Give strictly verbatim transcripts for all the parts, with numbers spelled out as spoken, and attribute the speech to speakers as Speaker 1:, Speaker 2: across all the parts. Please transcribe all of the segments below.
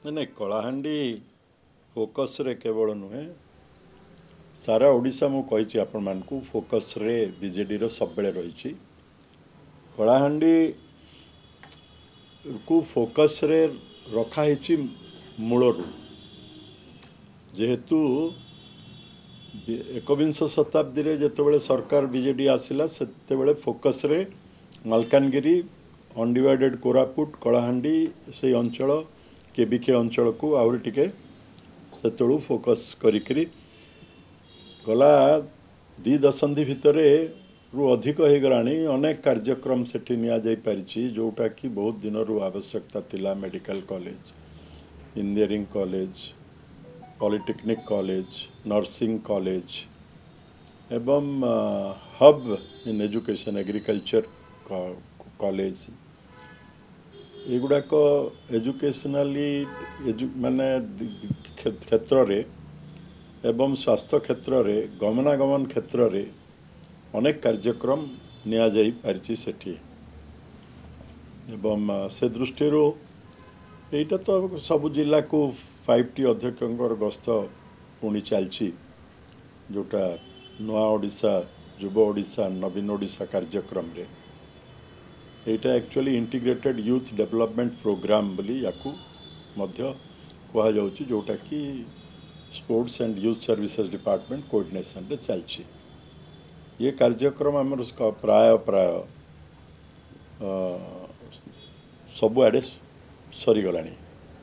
Speaker 1: नहीं कलाहांडी फोकस रे केवल नुहे सारा ओडिशा मु कही आपण मानकू फोकस रे बीजेडी रो सब बेले रही कलाहांडी को फोकस रे रखा है मूलरू जेहेतु एकविंश शताब्दी रे जेतेबेले सरकार बीजेडी आसिला सेतेबेले फोकस रे मालकानगिरी अनडिवाइडेड कोरापुट कलाहांडी से अंचल केबिके अंचल को आउरी टिके सेतळु फोकस करिकरी गला दी दशंधि भितर रु अधिक हो गलानी अनेक कार्यक्रम सेठी निया जाई परिछि जोटा कि बहुत दिन रु आवश्यकता थिला medical college engineering college polytechnic college nursing college एवं hub in education agriculture college एगुड़ाक एजुकेशनली एजु माने क्षेत्र रे एवं स्वास्थ्य क्षेत्र रे गमनागमन क्षेत्र रे अनेक कार्यक्रम निया जाई पारिछि सेठी एवं से दृष्टि एटा तो सब जिला को फाइव टी अध्यक्षर गस्त पुणी चलछि जोटा नुआ ओडिशा युव ओडिशा नवीन ओडिशा कार्यक्रम रे एटा actually integrated youth development programme बोली याकू मध्य कहा जाउछि जोटा कि sports and youth services department coordination रे चलछि ये कार्यक्रम आमर प्राय प्राय सब आड़े सरीगलानी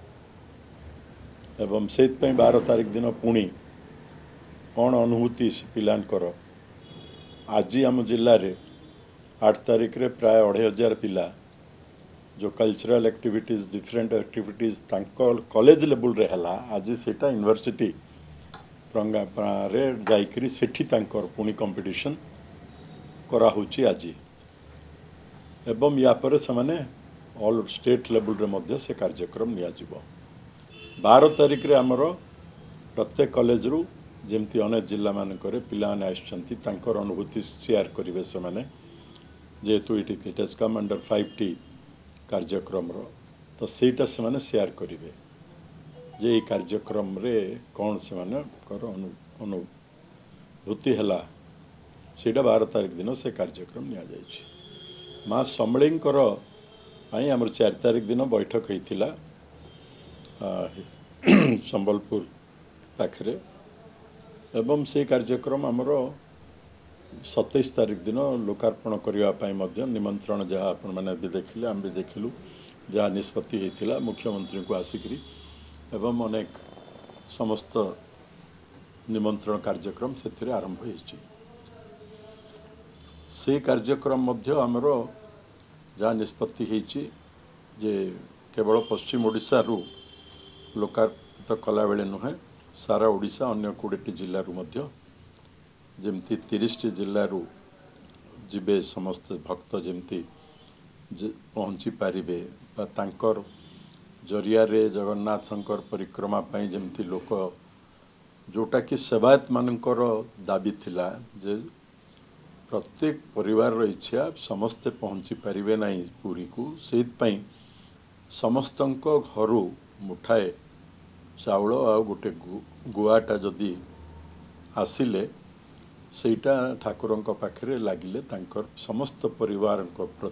Speaker 1: एवं से बारह तारीख दिन पुणी कौन अनुभूति पिलांकर आज आम जिले में आठ तारीख रे प्राय अढ़ाई हजार पिला जो cultural activities different activities college level रे हला आज सेटा यूनिवर्सिटी प्रंगा रे जाइकरी सेठी तांकर पुणी कंपटीशन करा होची आज एवं या पर से माने ऑल स्टेट लेवल रे मध्य से कार्यक्रम निया जिवो बारह तारीख रे हमर प्रत्येक कॉलेज रु जेमती अनेक जिला मानकर पिला आसछंती तांकर अनुभूति शेयर करिवे से माने जेहेतु it it has come under five T कार्यक्रम रो तो सेटा से माने शेयर करिवे जे ई कार्यक्रम रे कौन से माने कर अनुभूति हला सेटा बारह तारीख दिन से कार्यक्रम निया जायछि माँ समलेंकर आई आमर चार तारीख दिन बैठक होइथिला संबलपुर पाखरे एवं से कार्यक्रम आमर सत्ताईस तारीख दिन लोकार्पण करने निमंत्रण जहाँ आपण मैंने भी देखिले आम भी देखिलु जहाँ निष्पत्ति होता मुख्यमंत्री को आसिकी एवं अनेक समस्त निमंत्रण कार्यक्रम से आरंभ होइछि से कार्यक्रम मध्य आमर जहाँ निष्पत्ति होइछि जे केवल पश्चिम ओडिशा रु लोकार्पित कला बेले नुहे सारा ओडिशा अन्य कोड़े जिलू मध्य जमती तीस टी जिलू जीवे समस्त भक्त जमती पहुँची पारिबे बा तांकर जरिया रे जगन्नाथंकर परिक्रमा पाई जमती लोक जोटा कि सेवायत मानकर दाबी थिला जे प्रत्येक परिवार इच्छा समस्ते पहुँची पारिबे नहीं पुरी को सेइतपई समस्तंक घरु मुठाए चाउल आ गोटे गुआटा जदि आसिले सेटा ठाकुरंक पाखरे लागिले तांकर समस्त परिवार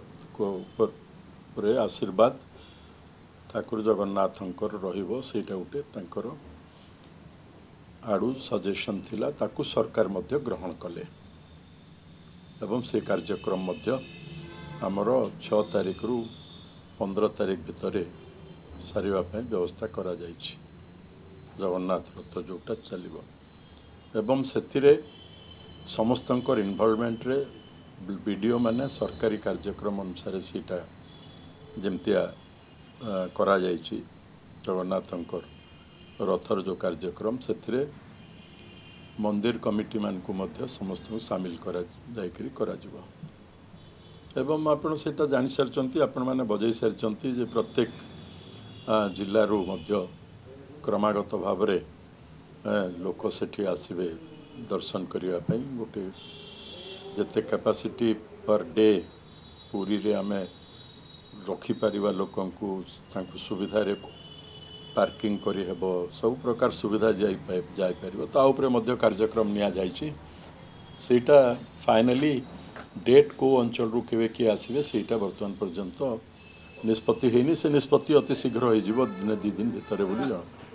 Speaker 1: पर आशीर्वाद ठाकुर जगन्नाथंकर रहिबो सेटा उठे तांकर आड़ू सजेशन थिला ताकू सरकार मध्य ग्रहण कले एवं से कार्यक्रम मध्य आमर छह तारीख रु पंद्रह तारीख भितर सारिबा पय व्यवस्था करा जायछि जगन्नाथ रथ जोटा चलिबो एवं सेथिरे समस्तंकर इन्वॉल्वमेंट रे वीडियो माने सरकारी कार्यक्रम अनुसार सीटा जेमतिया करा जायछि जगन्नाथंकर रथर जो कार्यक्रम सेथिरे मंदिर कमिटी मान को मध्य समस्त को शामिल करा जायकरी करा जिवो एवं आपण सेटा जानि सारचंती आपण माने बजै सारचंती जे प्रत्येक जिल्ला रो मध्य क्रमागत भाव रे लोक सेठी आसीबे दर्शन करिया पई गोटे जते कैपेसिटी पर डे पूरी रे आमे रखी पारिबा लोकन को तांको सुविधा रे पार्किंग करी हेबो सब प्रकार सुविधा जाई जाई परिबो ता उपरे मध्य कार्यक्रम निया जायछि सेटा फाइनली डेट को अंचल रु केवे कि आसीबे सेटा वर्तमान पर्यंत निष्पत्ति हेनी से निष्पत्ति अति शीघ्र हो दिन दी दिन भितर बोली जान।